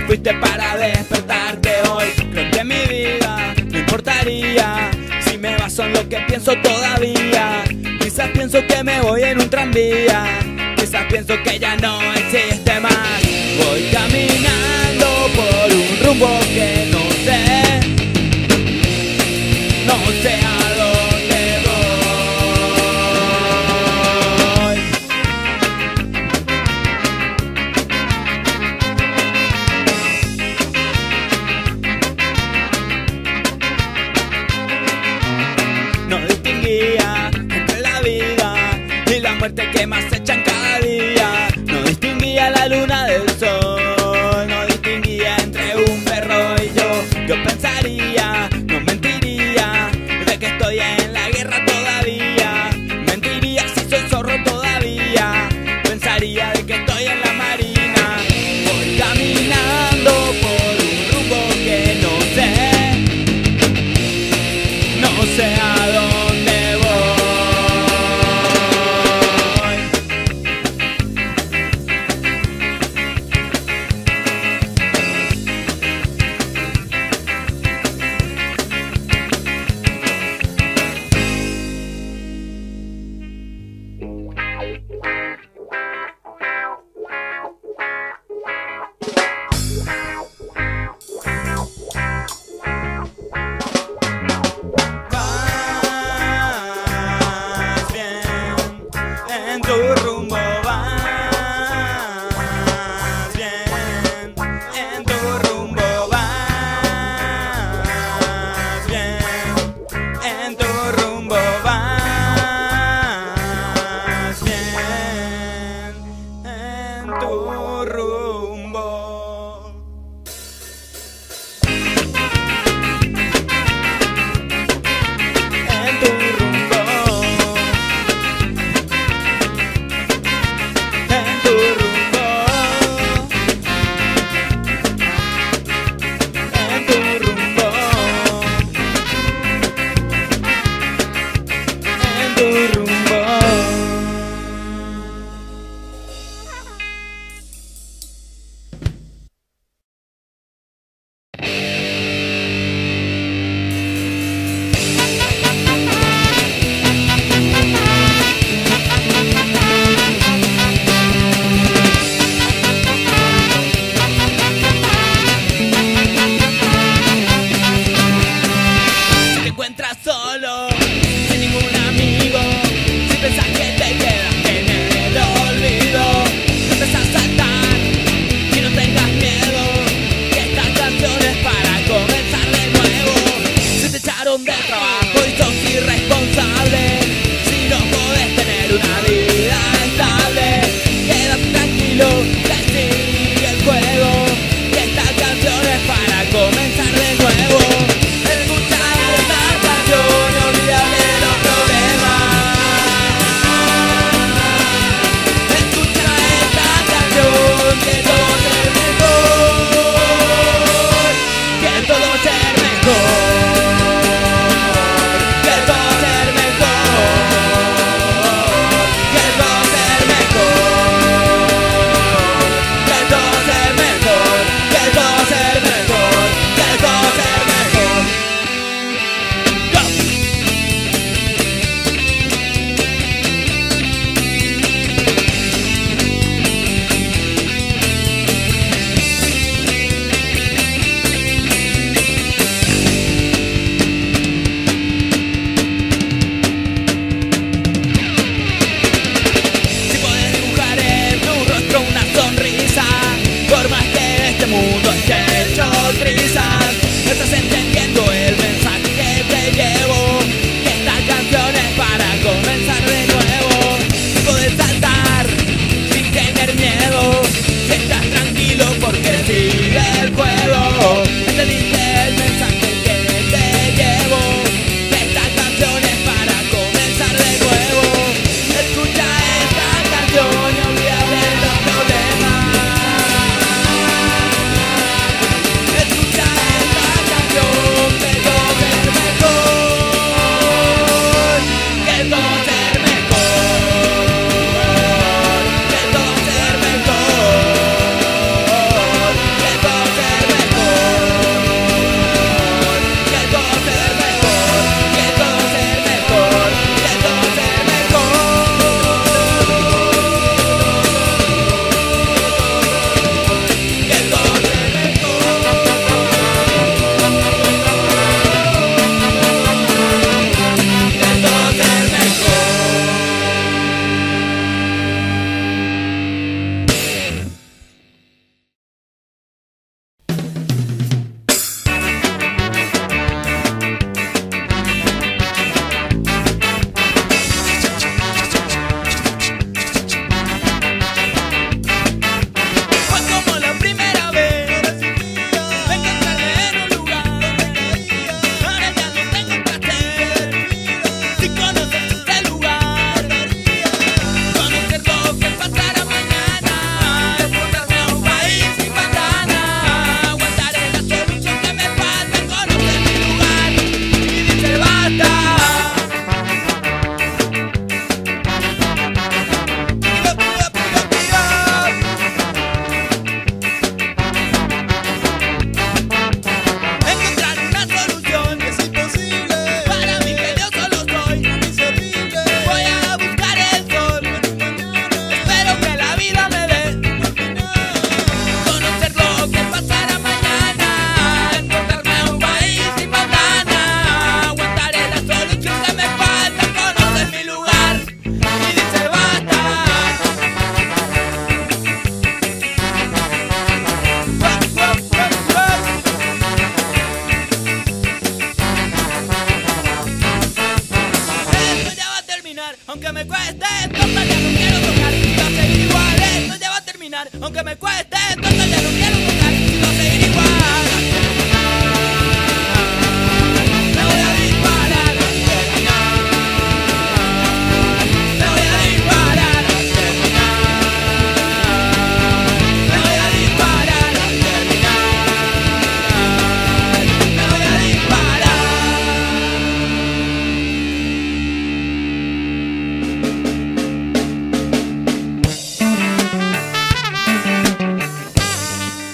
Quizás fuiste para despertarte hoy. Creo que mi vida no importaría si me baso en lo que pienso todavía. Quizás pienso que me voy en un tranvía, quizás pienso que ya no existe más. Voy caminando por un rumbo que no sé a dónde voy. No distinguía entre la vida y la muerte que más echan cada día. No distinguía la luna del sol, no distinguía entre un perro y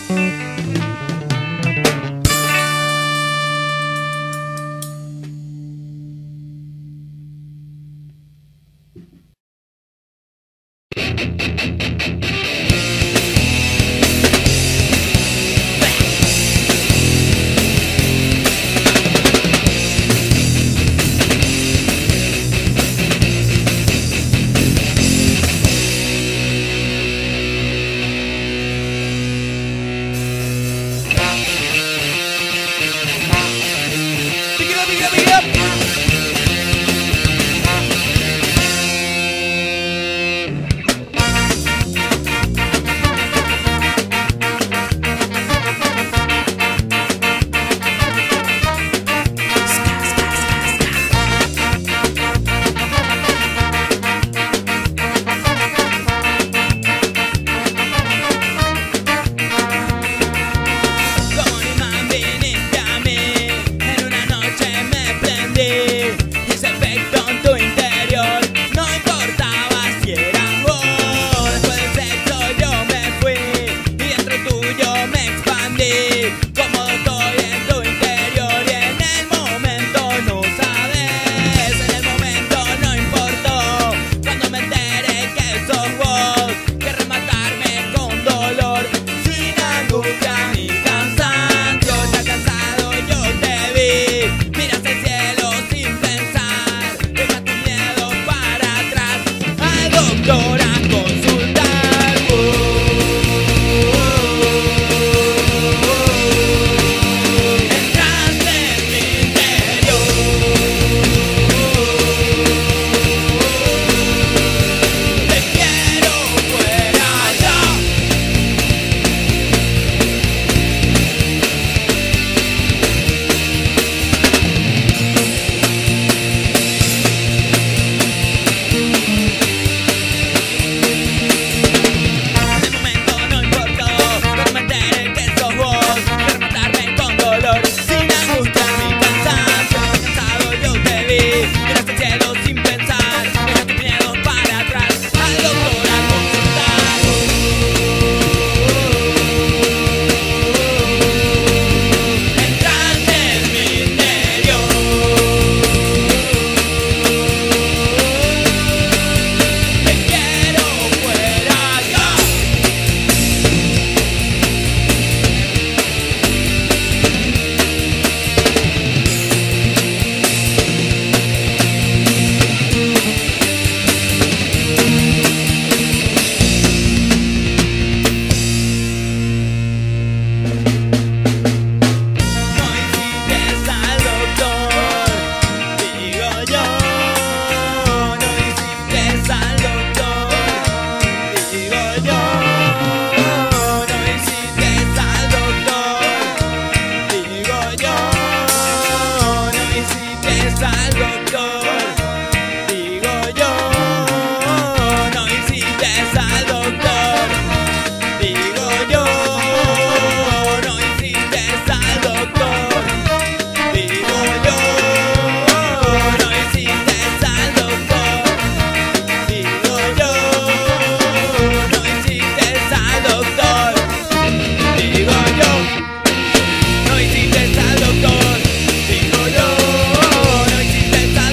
No hiciste al doctor, digo yo. No hiciste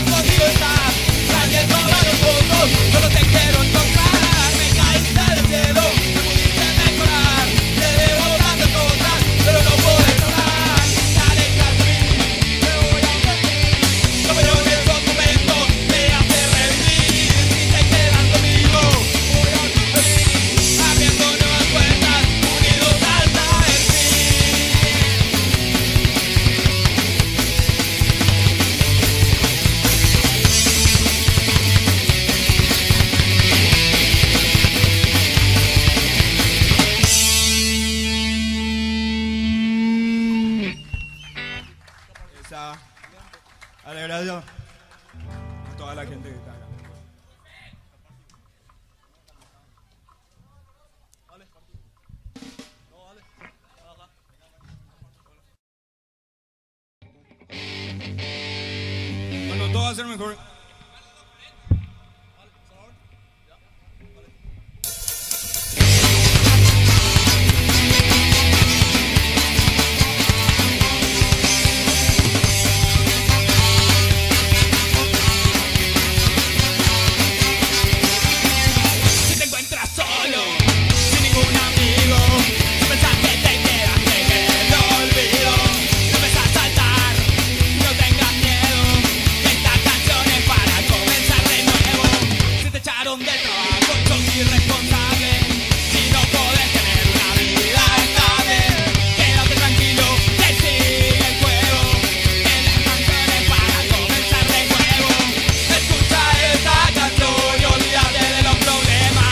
conmigo estás, nadie toma los fotos, solo te quiero encontrar. Me caíste del cielo, me pudiste mejorar, te debo tantas cosas, pero no puedo lograr. Dale tras mí, me voy a perder, como yo en esos momentos me hace revivir. Si te quedas conmigo, voy a vivir, abriendo nuevas puertas, unidos hasta el fin. Esa alegración a toda la gente que está acá. Bueno, todo va a ser mejor. Si te encuentras solo, sin ningún amigo, si pensás que te quedaste en el olvido, no empezás a saltar, no tengas miedo, que esta canción es para comenzar de nuevo. Si te echaron del trabajo y sos irresponsable, si no podés tener una vida estable, quédate tranquilo, que sigue el juego, que la canción es para comenzar de nuevo. Escucha esta canción y olvídate de los problemas.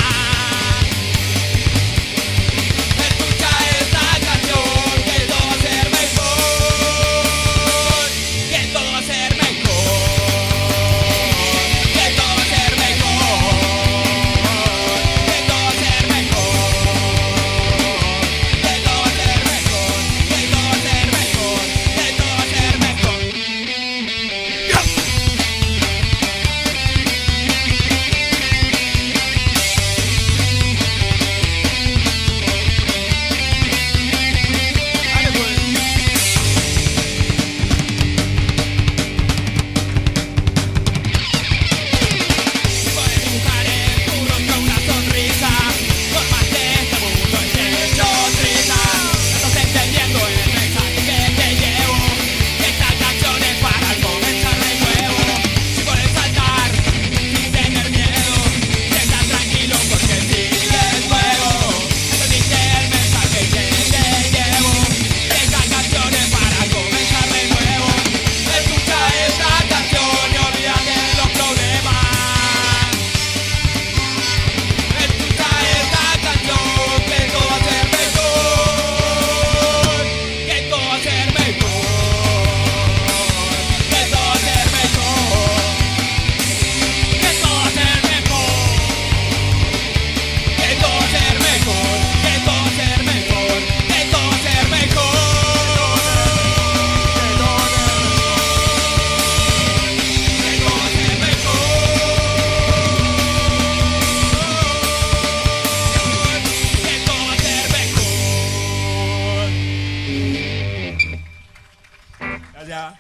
Escucha esta canción, que todo va a ser mejor, que todo va a ser mejor, que todo va a ser mejor, que todo va a ser mejor, que todo va a ser mejor, que todo va a ser mejor, que todo va a ser mejor. Dale, pues. Puedes dibujar en tu rostro una sonrisa, por más que este mundo esté hecho triste. Estás entendiendo el mensaje que te llevo, que esta canción es para comenzar de nuevo. Si puedes saltar, sin tener miedo, queda tranquilo porque sigue el juego. Entendiste el mensaje que te llevo, que esta canción es para comenzar de nuevo. Escucha esta canción y olvídate de los problemas. Escucha esta canción, que todo va a ser mejor, que todo va a ser mejor, que todo va a ser mejor, que todo va a ser mejor, que todo va a ser mejor, que todo va a ser mejor, que todo va a ser mejor, que todo va a ser mejor. Gracias.